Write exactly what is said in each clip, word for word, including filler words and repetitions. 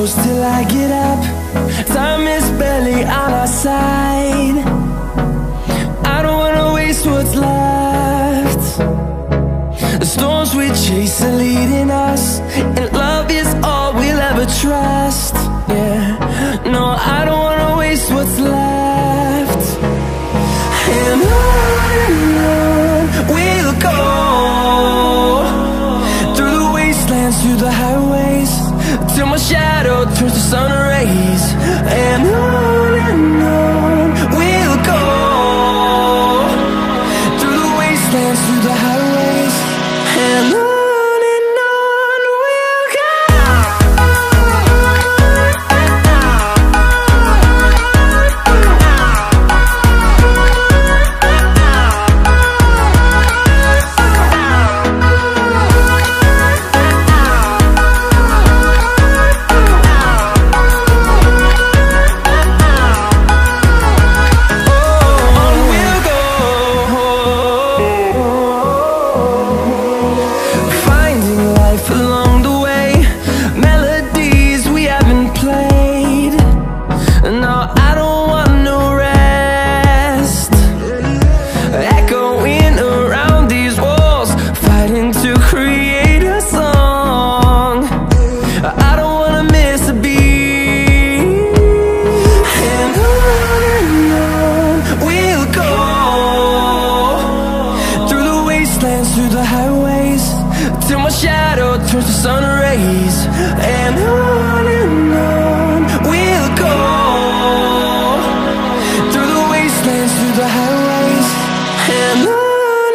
close till I get up. Time is barely on our side. I don't wanna waste what's left. The storms we chase are leading us, and love is all we'll ever trust. Yeah, no, I don't wanna waste what's left. And on and on we'll go, through the wastelands, through the highways, till my shadow turns to sun rays. And on and on we'll go, through the wastelands, through the highways, and on. Through the highways, till my shadow turns to sun rays. And on and on we'll go, through the wastelands, through the highways, and on.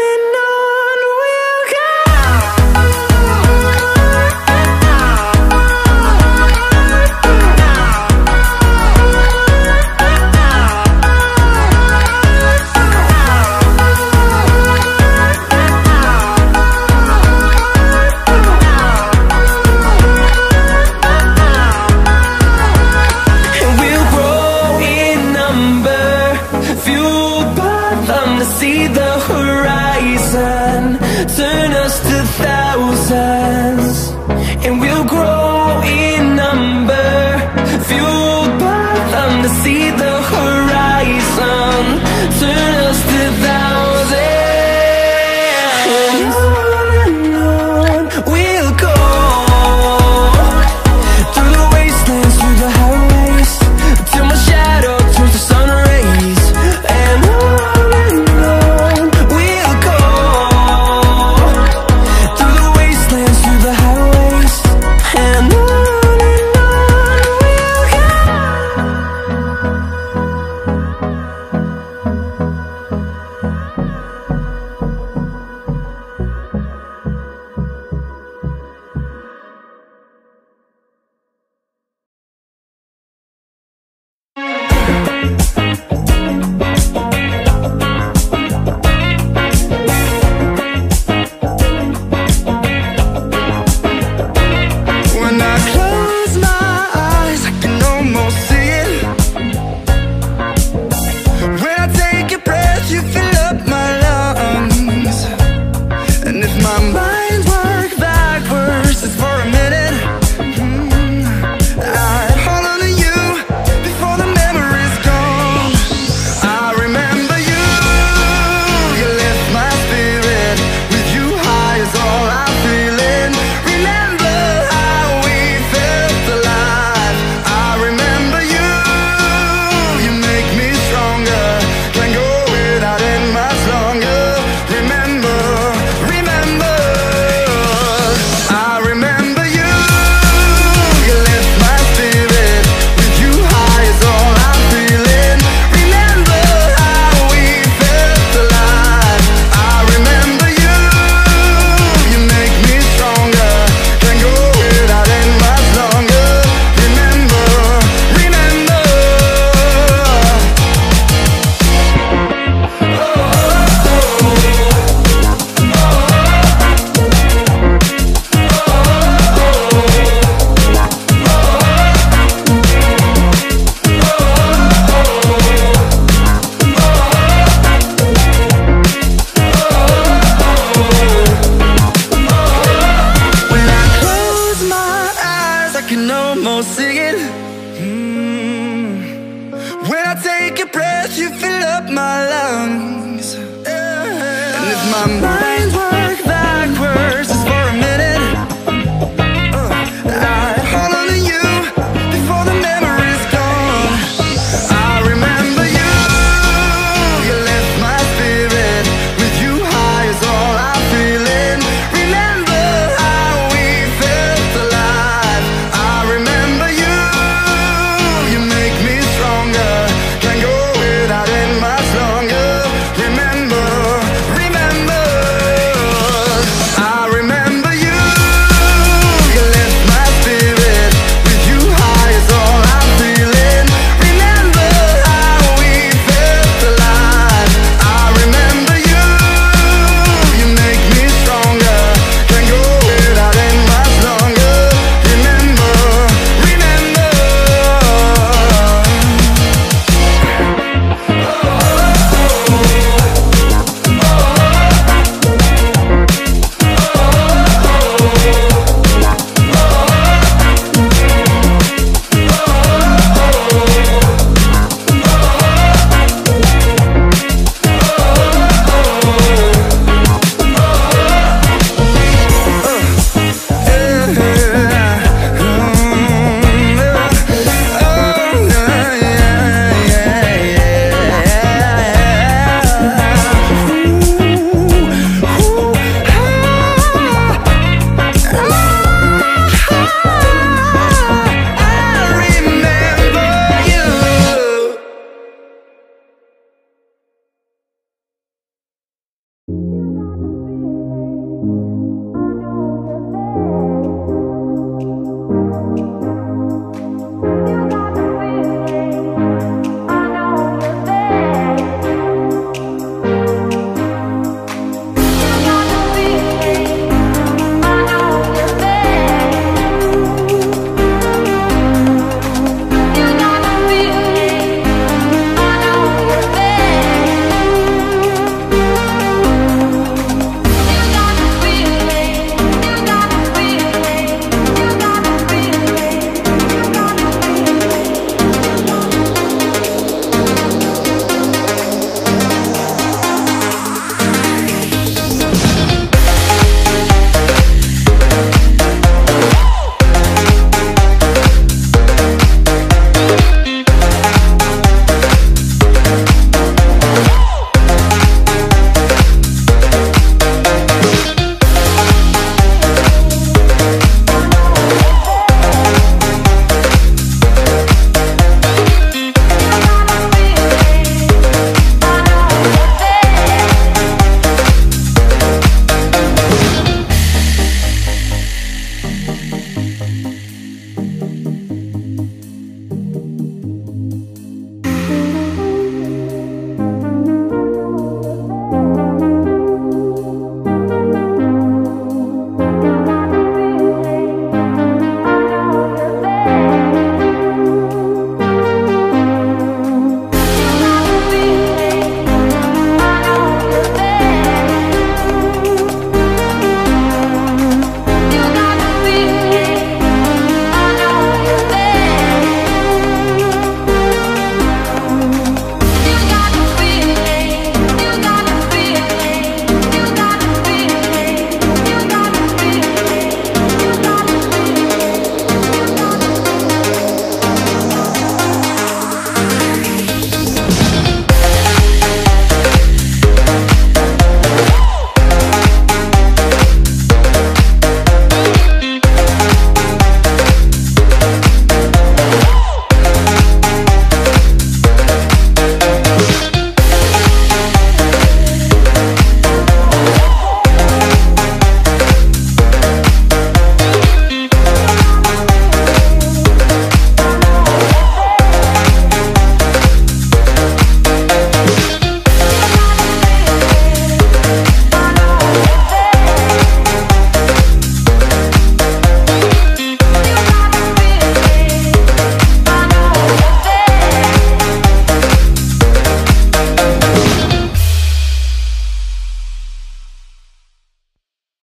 See the horizon turn us to thousands, and we'll grow in number, fueled by them. To see the horizon turn us to thousands, and on and on we'll go, through the wastelands, through the highways, till my shadow turns to sun rays. And on we'll go, through the wastelands, through the highways. my mind work backwards.